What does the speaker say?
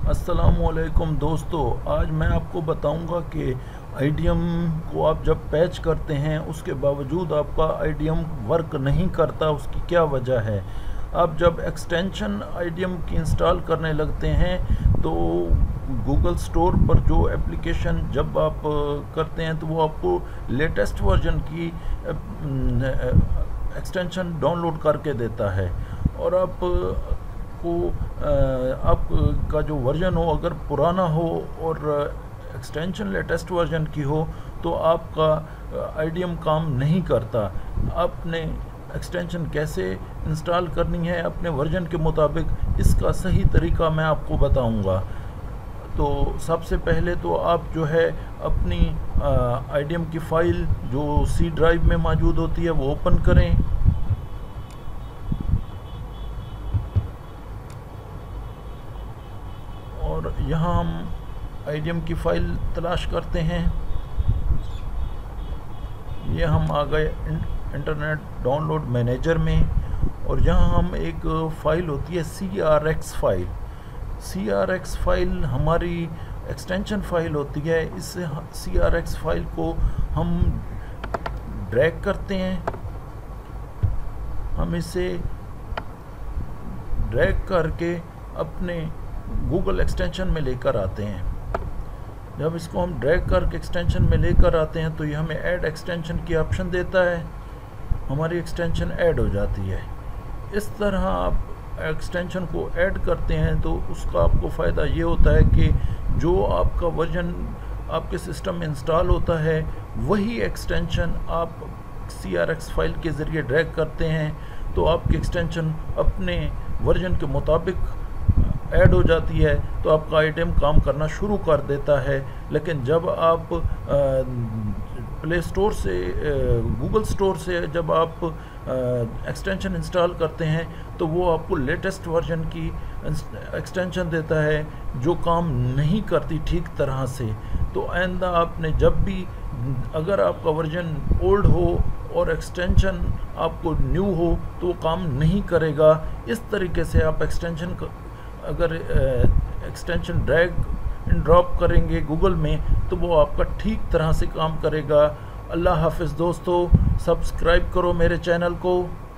अस्सलामुअलैकुम दोस्तों, आज मैं आपको बताऊंगा कि आईडीएम को आप जब पैच करते हैं उसके बावजूद आपका आईडीएम वर्क नहीं करता, उसकी क्या वजह है। आप जब एक्सटेंशन आईडीएम की इंस्टॉल करने लगते हैं तो गूगल स्टोर पर जो एप्लीकेशन जब आप करते हैं तो वो आपको लेटेस्ट वर्जन की एक्सटेंशन डाउनलोड करके देता है। और आपका जो वर्जन हो अगर पुराना हो और एक्सटेंशन लेटेस्ट वर्जन की हो तो आपका आईडीएम काम नहीं करता। आपने एक्सटेंशन कैसे इंस्टॉल करनी है अपने वर्जन के मुताबिक, इसका सही तरीका मैं आपको बताऊंगा। तो सबसे पहले तो आप जो है अपनी आईडीएम की फ़ाइल जो सी ड्राइव में मौजूद होती है वो ओपन करें। और यहाँ हम आईडीएम की फ़ाइल तलाश करते हैं। ये हम आ गए इंटरनेट डाउनलोड मैनेजर में, और यहाँ हम एक फ़ाइल होती है CRX फाइल। CRX फाइल हमारी एक्सटेंशन फ़ाइल होती है। इस CRX फाइल को हम ड्रैग करते हैं। हम इसे ड्रैग करके अपने गूगल एक्सटेंशन में लेकर आते हैं। जब इसको हम ड्रैग करके एक्सटेंशन में लेकर आते हैं तो ये हमें ऐड एक्सटेंशन की ऑप्शन देता है, हमारी एक्सटेंशन ऐड हो जाती है। इस तरह आप एक्सटेंशन को ऐड करते हैं तो उसका आपको फ़ायदा ये होता है कि जो आपका वर्जन आपके सिस्टम में इंस्टॉल होता है वही एक्सटेंशन आप CRX फाइल के ज़रिए ड्रैग करते हैं तो आपकी एक्सटेंशन अपने वर्जन के मुताबिक ऐड हो जाती है, तो आपका आइटम काम करना शुरू कर देता है। लेकिन जब आप प्ले स्टोर से गूगल स्टोर से जब आप एक्सटेंशन इंस्टॉल करते हैं तो वो आपको लेटेस्ट वर्जन की एक्सटेंशन देता है जो काम नहीं करती ठीक तरह से। तो आइंदा आपने जब भी, अगर आपका वर्जन ओल्ड हो और एक्सटेंशन आपको न्यू हो तो वो काम नहीं करेगा। इस तरीके से आप अगर एक्सटेंशन ड्रैग एंड ड्रॉप करेंगे गूगल में तो वो आपका ठीक तरह से काम करेगा। अल्लाह हाफ़िज़ दोस्तों, सब्सक्राइब करो मेरे चैनल को।